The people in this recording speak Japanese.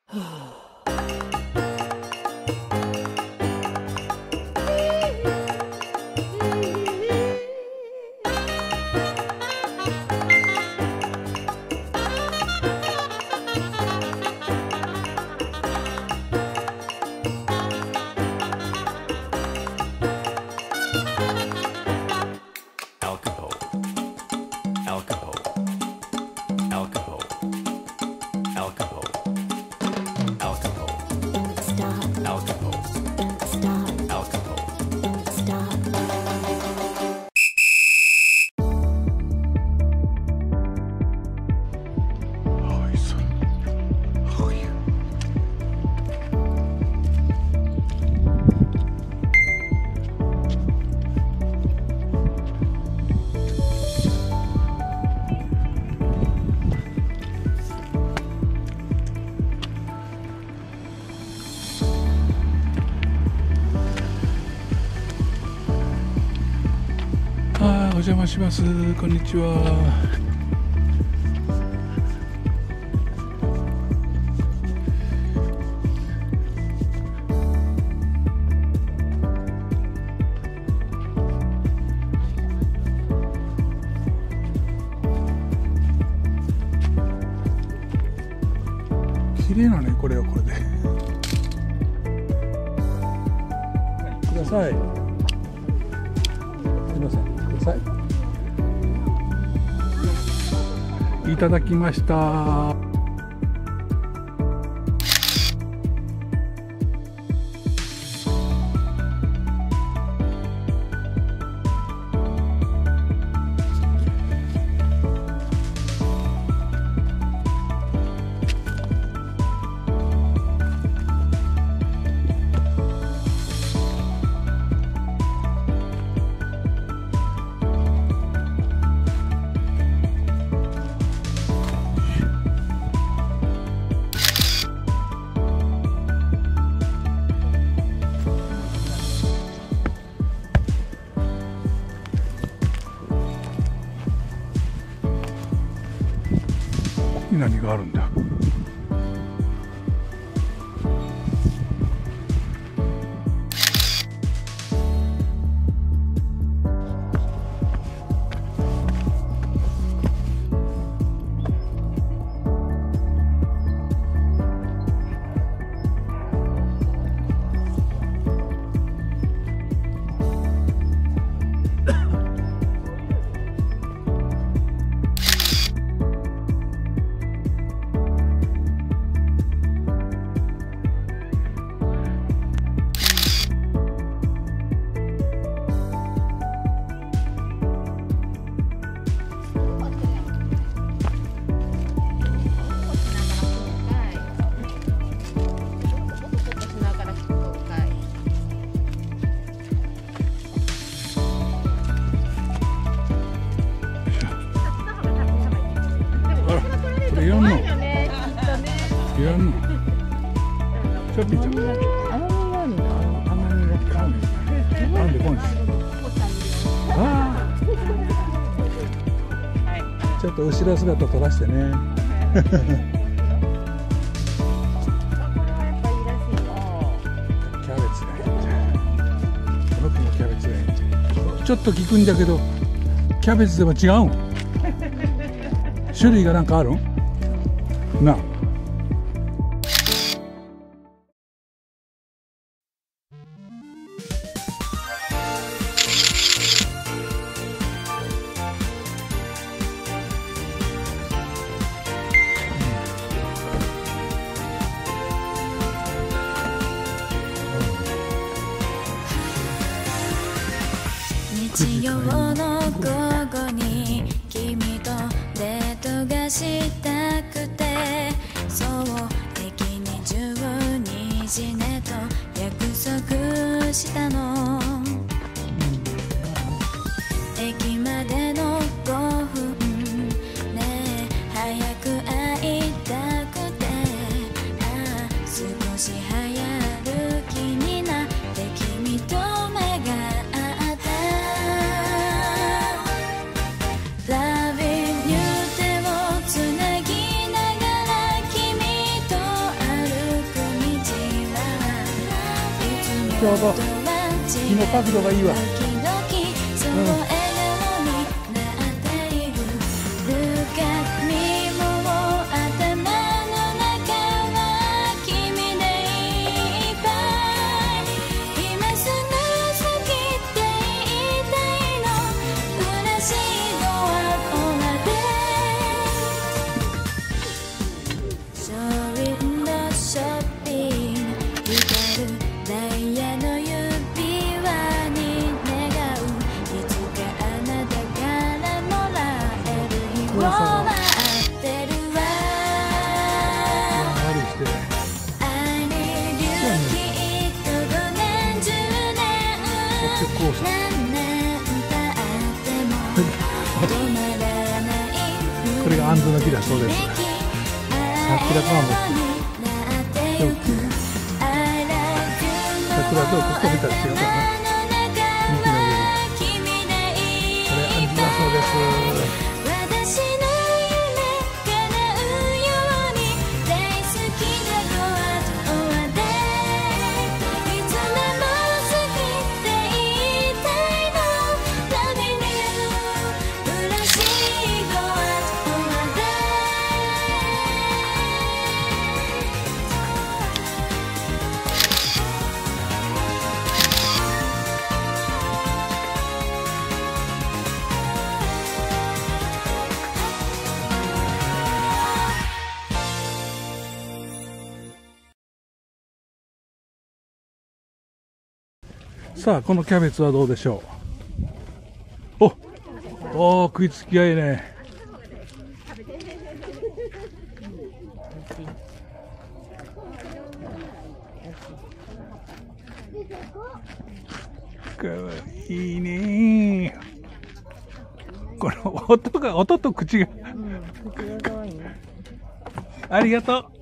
お邪魔します。こんにちは。綺麗なね、これはこれで。ください。すみません。いただきました。何があるんだ。やんのやんのちょっと甘みがあるの甘みがなんでこんですちょっと後ろ姿撮らしてねキャベツがいいんじゃんこの子もキャベツがいいんじゃんちょっと聞くんだけどキャベツでも違うん種類がなんかあるんなあ日曜の午後に君とデートがしたくてそう駅に12時ねと約束したの駅までの5分ね早く会いたくて少し早歩きになって君と目が合ったちょうど日の角度がいいわ。これが杏の木だそうです。桜とはもう桜とここ見たら違うからな。幹の上にこれ杏だそうです。さあこのキャベツはどうでしょう。お食いつきがいいね。かわいいね。この音と口が、ありがとう。